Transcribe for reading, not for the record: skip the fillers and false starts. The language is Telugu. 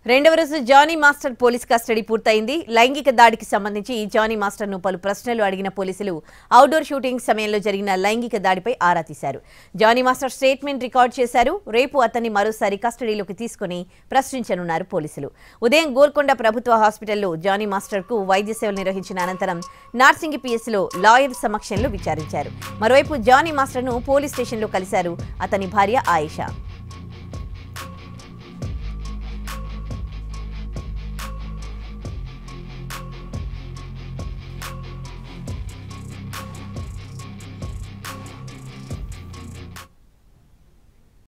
రెండవ రోజు జానీ మాస్టర్ పోలీస్ కస్టడీ పూర్తయింది. లైంగిక దాడికి సంబంధించి జానీ మాస్టర్ను పలు ప్రశ్నలు అడిగిన పోలీసులు అవుట్డోర్ షూటింగ్ సమయంలో జరిగిన లైంగిక దాడిపై ఆరా తీశారు. జానీ మాస్టర్ స్టేట్మెంట్ రికార్డ్ చేశారు. రేపు అతన్ని మరోసారి కస్టడీలోకి తీసుకుని ప్రశ్నించనున్నారు పోలీసులు. ఉదయం గోల్కొండ ప్రభుత్వ హాస్పిటల్లో జానీ మాస్టర్కు వైద్య సేవలు నిర్వహించిన అనంతరం నార్సింగి పిఎస్లో లాయర్ సమక్షంలో విచారించారు. మరోవైపు జానీ మాస్టర్ను పోలీస్ స్టేషన్లో కలిశారు అతని భార్య ఆయిషా.